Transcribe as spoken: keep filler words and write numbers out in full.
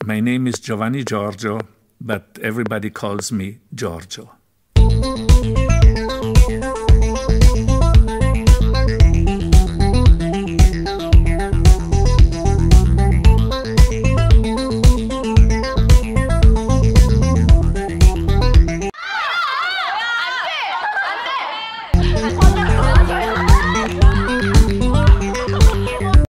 My name is Giovanni Giorgio, but everybody calls me Giorgio.